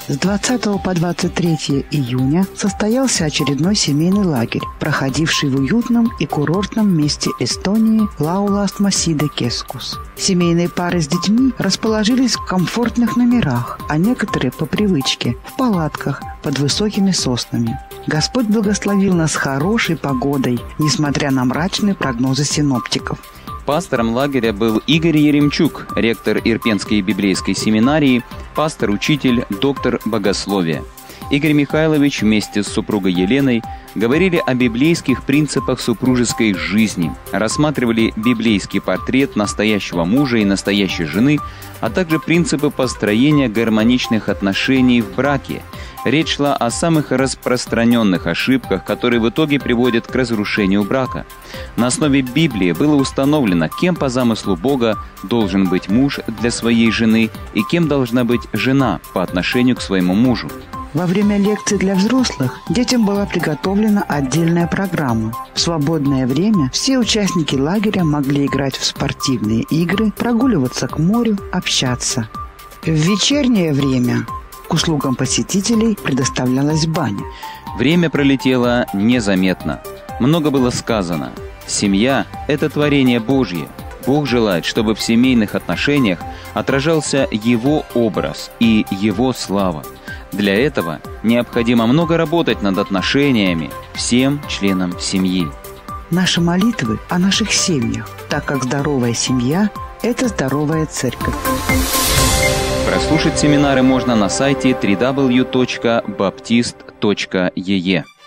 С 20 по 23 июня состоялся очередной семейный лагерь, проходивший в уютном и курортном месте Эстонии Laulastma-Side-Keskус. Семейные пары с детьми расположились в комфортных номерах, а некоторые по привычке в палатках под высокими соснами. Господь благословил нас хорошей погодой, несмотря на мрачные прогнозы синоптиков. Пастором лагеря был Игорь Еремчук, ректор Ирпенской библейской семинарии, пастор-учитель, доктор богословия. Игорь Михайлович вместе с супругой Еленой говорили о библейских принципах супружеской жизни, рассматривали библейский портрет настоящего мужа и настоящей жены, а также принципы построения гармоничных отношений в браке. Речь шла о самых распространенных ошибках, которые в итоге приводят к разрушению брака. На основе Библии было установлено, кем по замыслу Бога должен быть муж для своей жены и кем должна быть жена по отношению к своему мужу. Во время лекций для взрослых детям была приготовлена отдельная программа. В свободное время все участники лагеря могли играть в спортивные игры, прогуливаться к морю, общаться. В вечернее время к услугам посетителей предоставлялась баня. Время пролетело незаметно. Много было сказано. Семья – это творение Божье. Бог желает, чтобы в семейных отношениях отражался Его образ и Его слава. Для этого необходимо много работать над отношениями всем членам семьи. Наши молитвы о наших семьях, так как здоровая семья – это здоровая церковь. Прослушать семинары можно на сайте www.baptist.ee.